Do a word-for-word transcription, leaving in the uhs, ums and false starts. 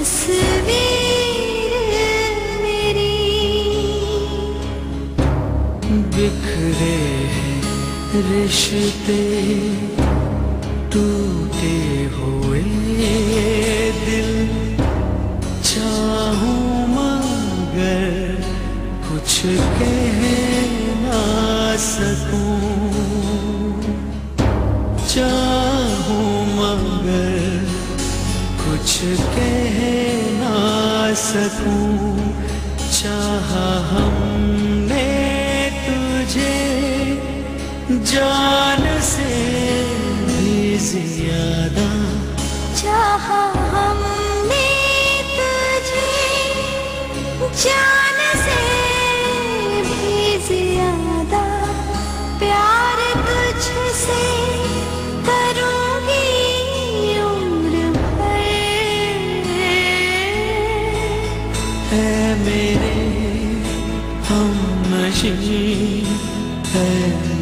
तस्वीर मेरी। बिखरे रिश्ते टूटे हुए दिल, चाहूं मगर कुछ कह ना सकूं, चाहूं मगर कुछ कह ना सकूं। चाहा हमने तुझे जान से भी ज्यादा, चाहा हमने तुझे जान से भी ज्यादा। प्यार तुझसे करूंगी उम्र भर। है मेरे हमनशीं है